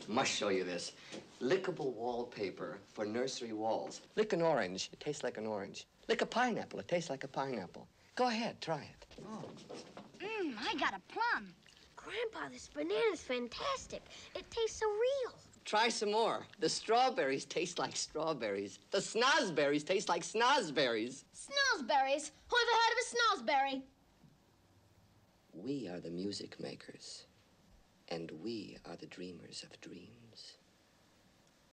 Must show you this. Lickable wallpaper for nursery walls. Lick an orange, it tastes like an orange. Lick a pineapple, it tastes like a pineapple. Go ahead, try it. Oh. I got a plum. Grandpa, this banana's fantastic. It tastes so real. Try some more. The strawberries taste like strawberries. The snozberries taste like snozberries. Snozberries? Who ever heard of a snozberry? We are the music makers, and we are the dreamers of dreams.